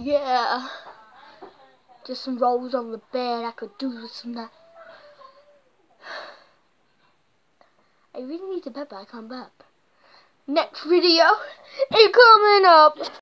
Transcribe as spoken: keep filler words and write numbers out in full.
Yeah. Just some rolls on the bed. I could do some that. I really need to bed, but I can't bed. Next video is coming up.